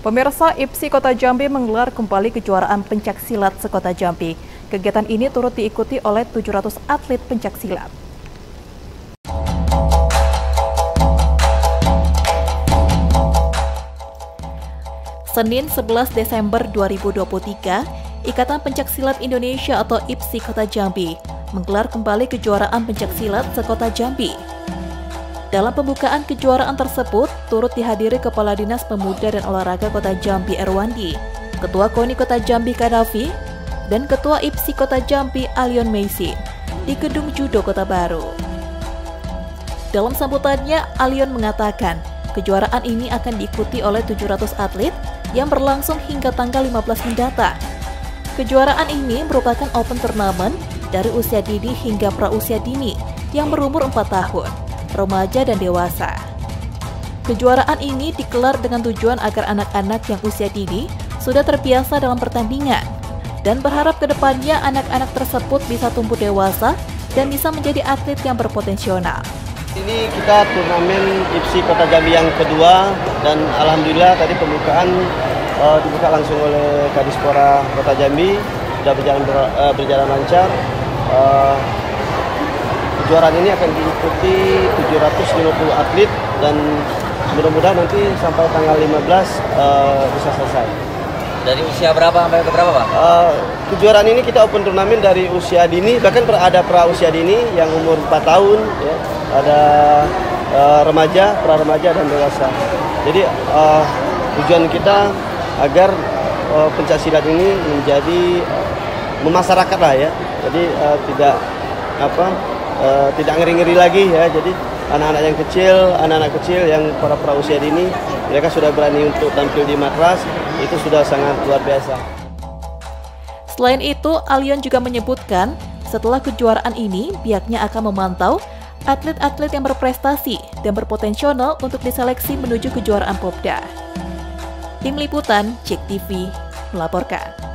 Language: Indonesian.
Pemirsa, IPSI Kota Jambi menggelar kembali kejuaraan pencaksilat sekota Jambi. Kegiatan ini turut diikuti oleh 700 atlet pencaksilat. Senin 11 Desember 2023, Ikatan Pencaksilat Indonesia atau IPSI Kota Jambi menggelar kembali kejuaraan pencaksilat sekota Jambi. Dalam pembukaan kejuaraan tersebut, turut dihadiri Kepala Dinas Pemuda dan Olahraga Kota Jambi Erwandi, Ketua KONI Kota Jambi Kadafi, dan Ketua IPSI Kota Jambi Alion Meisi di Gedung Judo Kota Baru. Dalam sambutannya, Alion mengatakan, kejuaraan ini akan diikuti oleh 700 atlet yang berlangsung hingga tanggal 15 mendatang. Kejuaraan ini merupakan open turnamen dari usia dini hingga prausia dini yang berumur 4 tahun. Remaja dan dewasa. Kejuaraan ini digelar dengan tujuan agar anak-anak yang usia dini sudah terbiasa dalam pertandingan dan berharap ke depannya anak-anak tersebut bisa tumbuh dewasa dan bisa menjadi atlet yang berpotensial. Ini kita turnamen IPSI Kota Jambi yang kedua dan alhamdulillah tadi pembukaan dibuka langsung oleh Kadispora Kota Jambi, sudah berjalan lancar. Kejuaraan ini akan diikuti 750 atlet dan mudah-mudahan nanti sampai tanggal 15 bisa selesai. Dari usia berapa sampai ke berapa, Pak? Kejuaraan ini kita open turnamen dari usia dini, bahkan ada pra usia dini yang umur 4 tahun, ya. Ada remaja, pra remaja dan dewasa. Jadi tujuan kita agar pencaksilat ini menjadi memasyarakat lah ya. Jadi tidak ngeri-ngeri lagi ya. Jadi anak-anak kecil yang para usia dini, mereka sudah berani untuk tampil di matras, itu sudah sangat luar biasa. Selain itu, Alion juga menyebutkan setelah kejuaraan ini pihaknya akan memantau atlet-atlet yang berprestasi dan berpotensial untuk diseleksi menuju kejuaraan Popda. Tim Liputan, JEK TV melaporkan.